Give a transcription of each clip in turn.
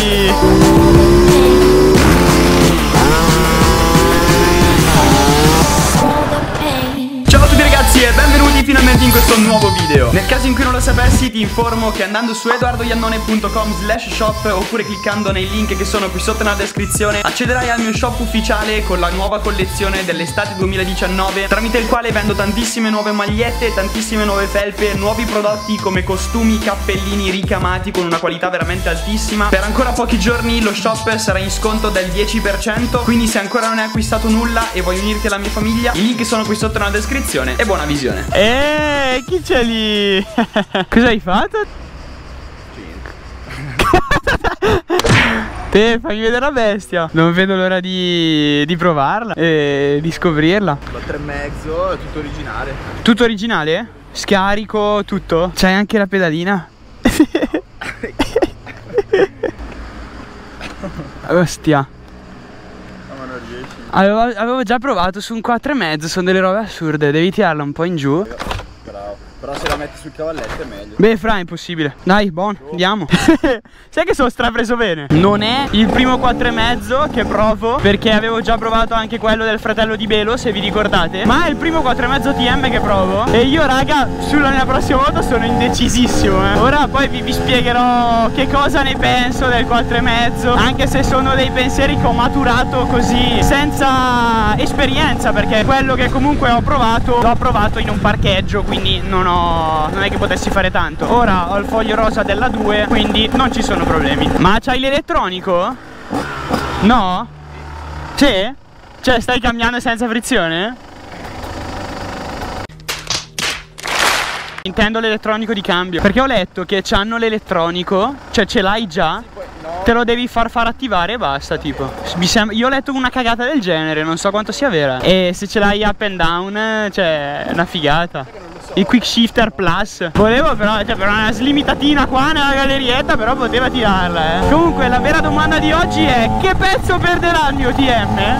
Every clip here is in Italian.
Ciao a tutti ragazzi e benvenuti finalmente in questo nuovo video. Nel caso in cui non lo sapessi ti informo che andando su edoardoiannone.com/shop oppure cliccando nei link che sono qui sotto nella descrizione accederai al mio shop ufficiale con la nuova collezione dell'estate 2019, tramite il quale vendo tantissime nuove magliette, tantissime nuove felpe, nuovi prodotti come costumi, cappellini ricamati con una qualità veramente altissima. Per ancora pochi giorni lo shop sarà in sconto del 10%, quindi se ancora non hai acquistato nulla e vuoi unirti alla mia famiglia, i link sono qui sotto nella descrizione. E buona visione. Chi c'è lì? Cosa hai fatto? Te, fammi vedere la bestia. Non vedo l'ora di provarla e di scoprirla. 4,5, è tutto originale. Tutto originale? Scarico, tutto? C'hai anche la pedalina? Ostia. Avevo già provato su un 4,5, sono delle robe assurde, devi tirarla un po' in giù. Bravo. Però se la metti sul cavalletto è meglio. Beh, fra, è impossibile. Dai, buono, andiamo. Sai che sono strapreso bene. Non è il primo 4,5 che provo, perché avevo già provato anche quello del fratello di Belo, se vi ricordate. Ma è il primo 4,5 TM che provo. E io, raga, sulla mia prossima moto sono indecisissimo, Ora poi vi spiegherò che cosa ne penso del 4,5, anche se sono dei pensieri che ho maturato così, senza esperienza, perché quello che comunque ho provato l'ho provato in un parcheggio, quindi non è che potessi fare tanto. Ora ho il foglio rosa della 2, quindi non ci sono problemi. Ma c'hai l'elettronico? No? Sì? Cioè stai cambiando senza frizione? Intendo l'elettronico di cambio, perché ho letto che c'hanno l'elettronico, cioè ce l'hai già, te lo devi far attivare e basta, tipo. Io ho letto una cagata del genere, non so quanto sia vera. E se ce l'hai up and down, cioè è una figata. Il Quick Shifter Plus. Volevo però, cioè per una slimitatina qua nella gallerietta, però poteva tirarla, Comunque la vera domanda di oggi è: che pezzo perderà il mio TM?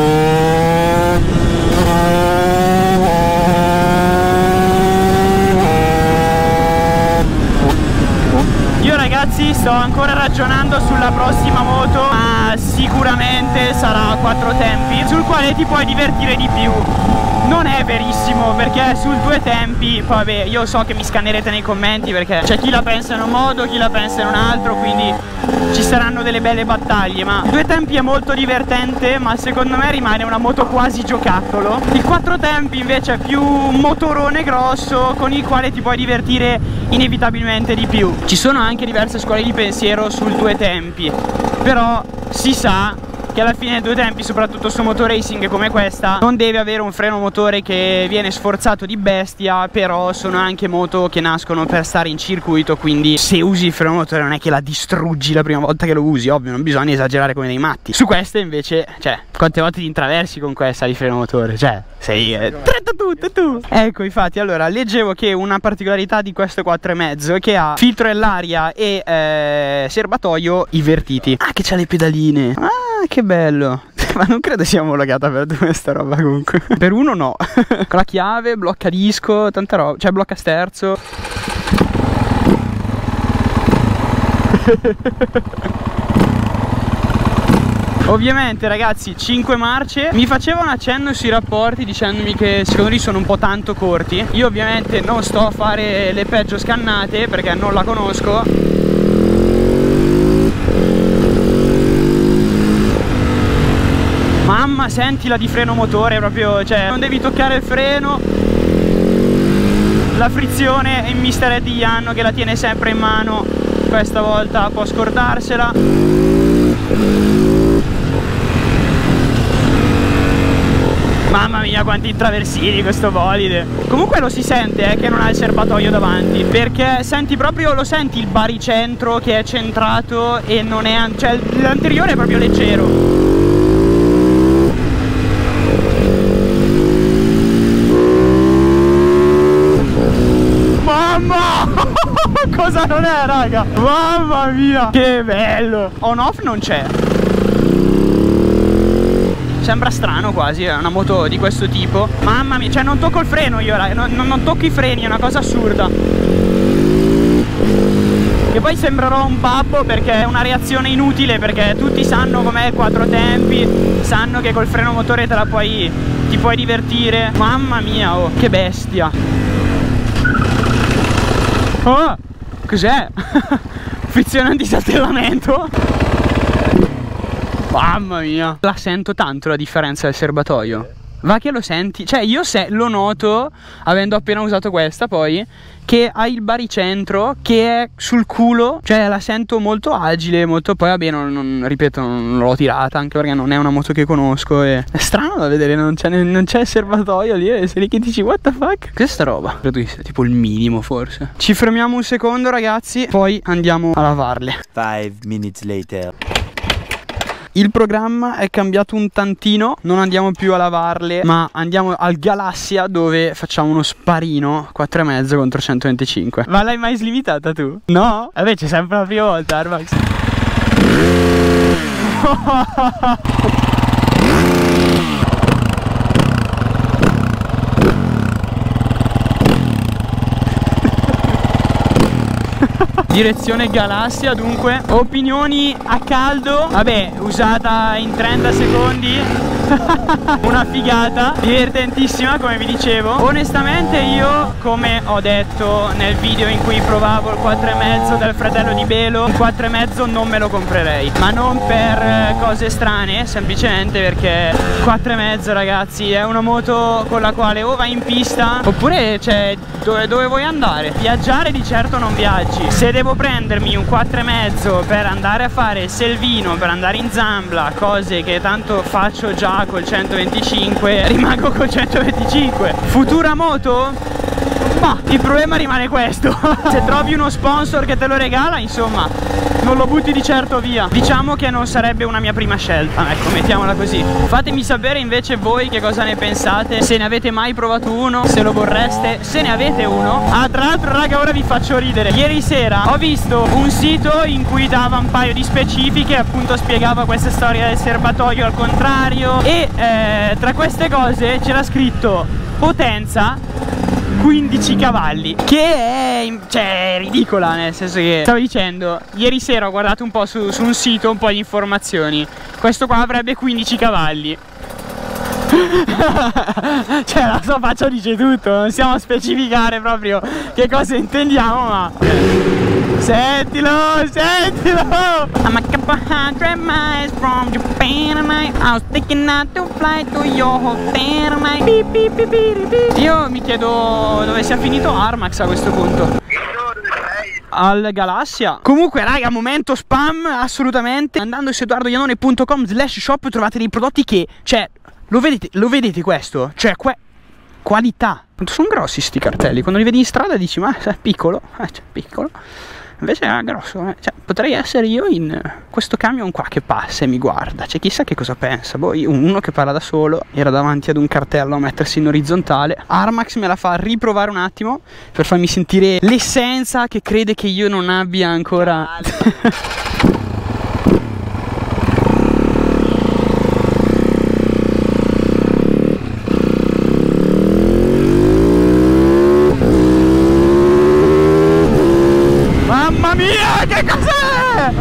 Io ragazzi sto ancora ragionando sulla prossima moto, ma sicuramente sarà a 4 tempi, sul quale ti puoi divertire di più. Non è verissimo, perché sul 2 tempi, poi vabbè, io so che mi scannerete nei commenti, perché c'è chi la pensa in un modo, chi la pensa in un altro, quindi ci saranno delle belle battaglie. Ma il 2 tempi è molto divertente, ma secondo me rimane una moto quasi giocattolo. Il 4 tempi invece è più un motorone grosso con il quale ti puoi divertire inevitabilmente di più. Ci sono anche diverse scuole di pensiero sul 2 tempi, però si sa che alla fine 2 tempi, soprattutto su moto racing come questa, non deve avere un freno motore che viene sforzato di bestia, però sono anche moto che nascono per stare in circuito, quindi se usi il freno motore non è che la distruggi la prima volta che lo usi, ovvio, non bisogna esagerare come dei matti. Su queste invece, cioè, quante volte ti intraversi con questa di freno motore, cioè, sei tutto tu. Ecco, infatti, allora, leggevo che una particolarità di questo 4,5 è che ha filtro dell'aria e serbatoio invertiti. Ah, che c'ha le pedaline. Ah, che bello. Ma non credo sia omologata per 2 sta roba comunque. Per uno no. Con la chiave, blocca disco, tanta roba. Cioè blocca sterzo. Ovviamente ragazzi 5 marce. Mi faceva un accenno sui rapporti dicendomi che secondo lui sono un po' tanto corti. Io ovviamente non sto a fare le peggio scannate perché non la conosco. Mamma, sentila di freno motore proprio, cioè non devi toccare il freno. La frizione è in Mr. Eddie Ianno che la tiene sempre in mano. Questa volta può scordarsela. Mamma mia quanti intraversini questo bolide. Comunque lo si sente che non ha il serbatoio davanti, perché senti proprio, lo senti il baricentro che è centrato e non è, cioè l'anteriore è proprio leggero. Mamma! Cosa non è, raga? Mamma mia! Che bello! On-off non c'è. Sembra strano quasi, è una moto di questo tipo. Mamma mia, cioè non tocco il freno io, raga. Non tocco i freni, è una cosa assurda. Che poi sembrerò un babbo perché è una reazione inutile, perché tutti sanno com'è 4 tempi, sanno che col freno motore ti puoi divertire. Mamma mia, oh, che bestia. Oh, cos'è? Frizione antisaltellamento. Mamma mia, la sento tanto la differenza del serbatoio. Va che lo senti, cioè io lo noto, avendo appena usato questa poi, che ha il baricentro che è sul culo, cioè la sento molto agile, molto, poi vabbè ripeto, non l'ho tirata anche perché non è una moto che conosco e è strano da vedere, non c'è il serbatoio lì e sei lì che dici what the fuck? Questa roba, credo che sia tipo il minimo forse. Ci fermiamo un secondo ragazzi, poi andiamo a lavarle. 5 minutes later. Il programma è cambiato un tantino, non andiamo più a lavarle, ma andiamo al Galassia dove facciamo uno sparino 4,5 contro 125. Ma l'hai mai slimitata tu? No? Vabbè, c'è sempre la prima volta, Armax. Direzione Galassia dunque. Opinioni a caldo. Vabbè, usata in 30 secondi. Una figata, divertentissima come vi dicevo. Onestamente io, come ho detto nel video in cui provavo il 4,5 del fratello di Belo, un 4,5 non me lo comprerei, ma non per cose strane, semplicemente perché 4,5 ragazzi è una moto con la quale o vai in pista oppure cioè dove vuoi andare. Viaggiare di certo non viaggi. Se devo prendermi un 4,5 per andare a fare il selvino, per andare in Zambla, cose che tanto faccio già col 125, rimango col 125. Futura moto? Ma il problema rimane questo. Se trovi uno sponsor che te lo regala, insomma, non lo butti di certo via. Diciamo che non sarebbe una mia prima scelta, ecco, mettiamola così. Fatemi sapere invece voi che cosa ne pensate, se ne avete mai provato uno, se lo vorreste, se ne avete uno. Ah, tra l'altro raga, ora vi faccio ridere. Ieri sera ho visto un sito in cui dava un paio di specifiche, appunto spiegava questa storia del serbatoio al contrario e tra queste cose c'era scritto potenza 15 cavalli, che è cioè ridicola, nel senso che stavo dicendo, ieri sera ho guardato un po' su un sito un po' di informazioni, questo qua avrebbe 15 cavalli. Cioè la sua faccia dice tutto, non stiamo a specificare proprio che cosa intendiamo, ma sentilo, sentilo. I'm a couple 100 miles from Japan and I was thinking not to fly to your hotel and I beep, beep, beep, beep, beep. Io mi chiedo dove sia finito Armax a questo punto. Al Galassia. Comunque raga, momento spam assolutamente. Andando su edoardoiannone.com/shop trovate dei prodotti che, cioè, lo vedete questo? Cioè, qualità. Sono grossi sti cartelli. Quando li vedi in strada dici, ma è piccolo. Cioè, piccolo. Invece è grosso. Cioè, potrei essere io in questo camion qua che passa e mi guarda. Cioè, chissà che cosa pensa. Boh, uno che parla da solo, era davanti ad un cartello a mettersi in orizzontale. Armax me la fa riprovare un attimo per farmi sentire l'essenza che crede che io non abbia ancora. Mamma mia, che cos'è?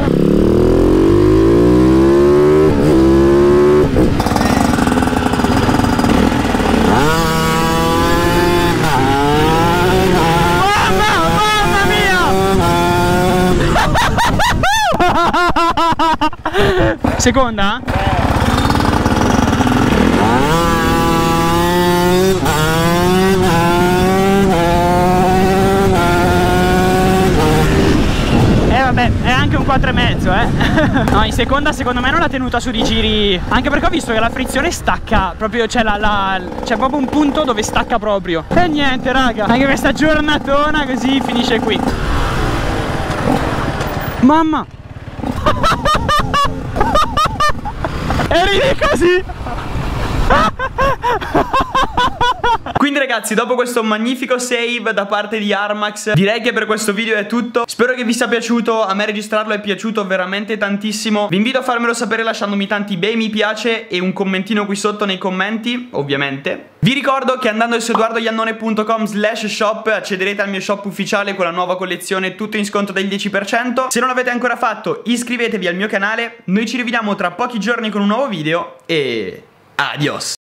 Mamma mia! Seconda? Vabbè, è anche un 4,5 No, in seconda secondo me non l'ha tenuta su di giri, anche perché ho visto che la frizione stacca proprio, c'è c'è proprio un punto dove stacca proprio. E niente raga, anche questa giornatona così finisce qui. Mamma. Eri lì così. Quindi ragazzi, dopo questo magnifico save da parte di Armax, direi che per questo video è tutto. Spero che vi sia piaciuto, a me registrarlo è piaciuto veramente tantissimo. Vi invito a farmelo sapere lasciandomi tanti bei mi piace e un commentino qui sotto nei commenti, ovviamente. Vi ricordo che andando su edoardoiannone.com/shop accederete al mio shop ufficiale con la nuova collezione tutto in sconto del 10%. Se non l'avete ancora fatto, iscrivetevi al mio canale. Noi ci rivediamo tra pochi giorni con un nuovo video e adios.